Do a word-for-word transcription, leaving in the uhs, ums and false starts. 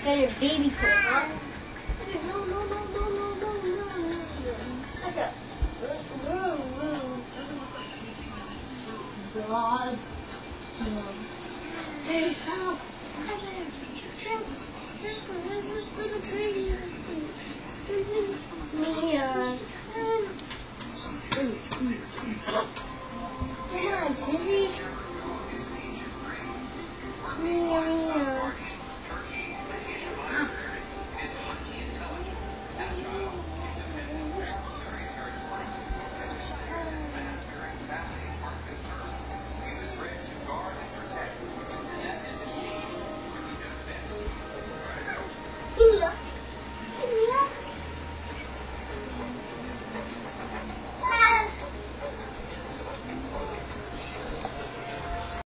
better baby coat, huh? No, no, no, no, no, no, no, no. That's a room, room. Doesn't look like anything was in God. Hey, help! Hi there. Help! Help! There's this little crazy. There's this.